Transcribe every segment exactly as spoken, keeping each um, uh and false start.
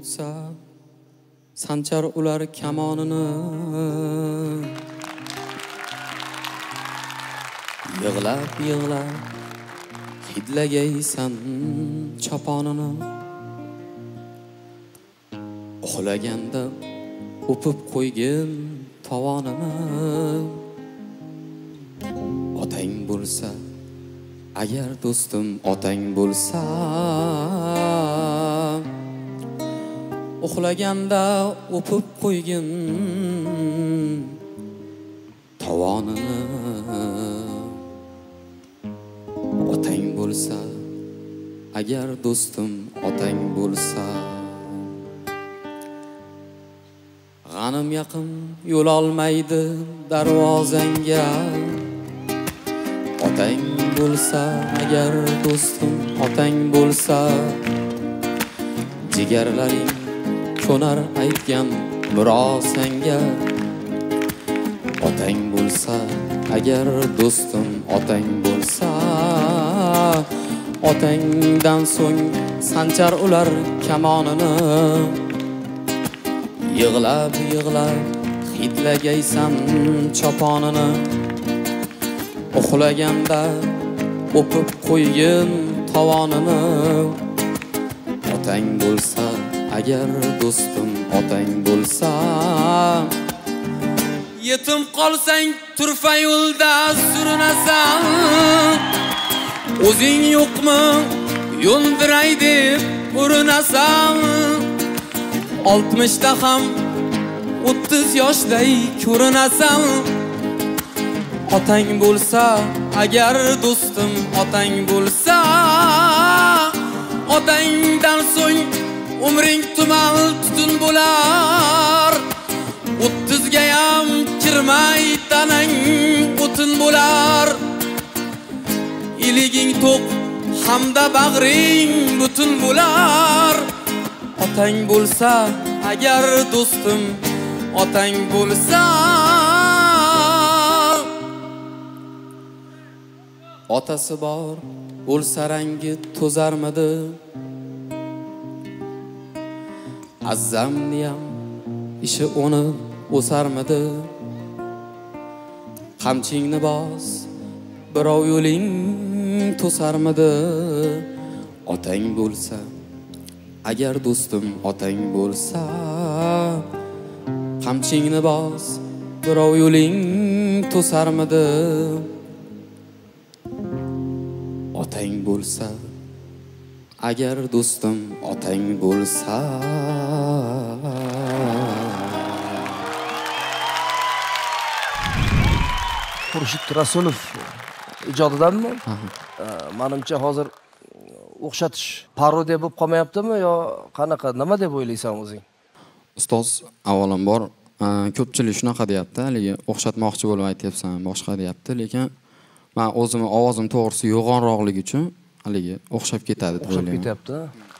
o'tsa sanchar ular kamonini. Yig'lab yig'lab hidlagaysan choponini. Uxlaganda o'pib qo'ygin tovonini. Otang bo'lsa agar do'stim otang bo'lsa, uxlaganda o'pib qo'ygin tovonini. Otang bo'lsa agar do'stim otang bo'lsa, g'anim yaqin yo'l olmaydi darvozangga. Otang bo'lsa agar do'stim otang bo'lsa, jigarlaring ko'nar aytgan murosanga. Otang bo'lsa agar do'stim otang bo'lsa, otangdan so'ng sanchar ular kamonini. Yig'lab yig'lab hidlagaysan choponini. Uxlaganda o'pib qo'ygin tovonini. Otang bo'lsa agar do'stim otang bo'lsa, yetim qolsang turfa yo'lda surinasan. O'zing yo'qmi yo'ndiray deb urinasan. oltmishda ham o'ttiz yoshday ko'rinasan. Otang bo'lsa agar do'stim otang bo'lsa, otangdan so'ng umring tumal tutun bo'lar. o'ttizga ham kirmay tanang o'tin bo'lar. Iliging to'q hamda bag'ring butun bo'lar. Otang bo'lsa agar do'stim otang bo'lsa, otasi bor bo'lsa rangi to'zarmidi. Azzamniyam ishi uni o'sarmidi. Qamchingni bos birov yo'ling to'sarmidi. Otang bo'lsa agar do'stim otang bo'lsa, qamchingni bos birov yo'ling to'sarmidi. Otang bo'lsa agar do'stim otang bo'lsa. Xurshid Rasulov ijodidanmi? Menimcha hozir o'xshatish parodiya bo'lib qolmayaptimi yo qanaqa, nima deb o'ylaysan o'zing? Ustoz, avvalambor ko'pchilik shunaqa deyapti, haligi o'xshatmoqchi bo'lib aytyapsan, boshqa deyapti, lekin men o'zimni ovozim to'g'risi yo'g'onroqligi uchun haligi o'xshab ketadi deb o'ylayman. O'xshab ketyapti.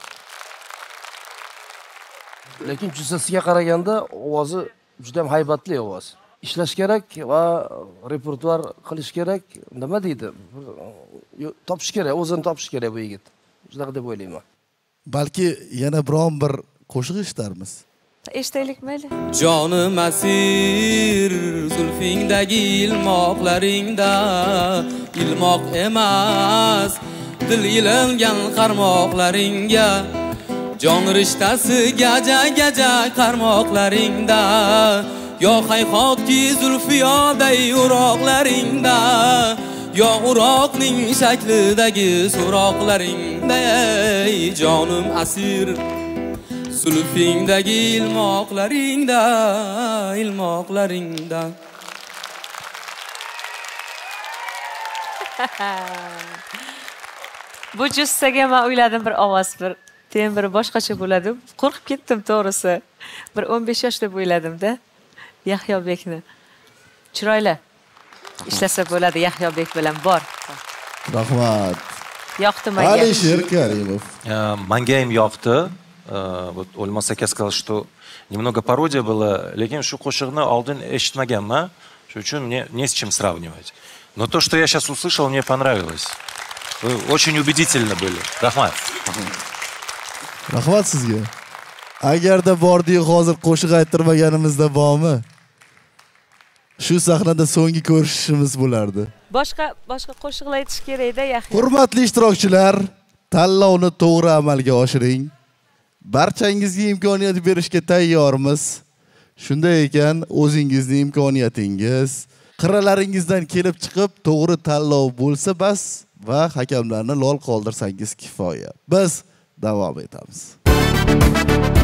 Lekin jussasiga qaraganda ovozi juda ham haybatli ovoz. Ishlash kerak va repertuar qilish kerak. Nima deydi? Topish kerak, o'zini topish kerak bu yigit. Shunaqa deb o'ylayman. Balki yana biron bir qo'shiq eshitamiz. Eshitaylik mayli. Jonim asir zulfingdagi ilmoqlaringda, ilmoq emas dil ilingan qarmoqlaringga. Jon rishtasi gaja gaja qarmoqlaringda, yo hayhotki zulfiyoday uroqlaringda, yo uroqning shaklidagi so'roqlaringda. Ey jonim asir zulfingdagi ilmoqlaringda, ilmoqlaringda. Bu jussaga men o'yladim bir ovoz, bir tembri boshqacha bo'ladi. Qo'rqib ketdim to'g'risi. Bir o'n besh yosh deb o'yladim-da. Yahyobekni. Chiroyli ishlasa bo'ladi Yahyobek bilan, bor. Rahmat. Yoqdi menga. Alisher Karimov. Menga ham yoqdi. Вот Ольмасака сказал, что немного пародия была, lekin shu qo'shiqni oldin eshitmaganman, shuning uchun мне не с чем сравнивать. Но то, что я сейчас услышал, мне понравилось. Вы очень убедительно были. Rahmat. Rahmat sizga. Agarda bordiyu hozir qo'shiq ayttirmaganimizda bormi? Shu sahnada so'nggi ko'rishishimiz bo'lardi. Boshqa boshqa qo'shiqlar aytish kerak-da, Yahyo. Hurmatli ishtirokchilar, tanlovni to'g'ri amalga oshiring. Barchangizga imkoniyat berishga tayyormiz. Shunday ekan, o'zingizning imkoniyatingiz, qirralaringizdan kelib chiqib, to'g'ri tanlov bo'lsa bas va hakamlarni lol qoldirsangiz kifoya. Biz davom etamiz.